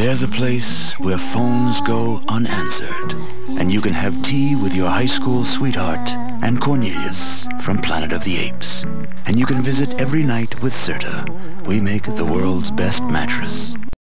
There's a place where phones go unanswered, and you can have tea with your high school sweetheart and Cornelius from Planet of the Apes. And you can visit every night with Serta. We make the world's best mattress.